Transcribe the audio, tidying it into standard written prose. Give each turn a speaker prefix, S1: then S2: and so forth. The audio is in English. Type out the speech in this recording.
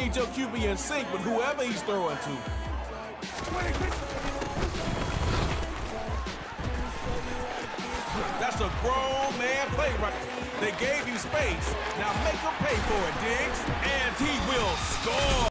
S1: need your QB in sync with whoever he's throwing to. That's a grown man play right. They gave you space. Now make him pay for it, Diggs. And he will score.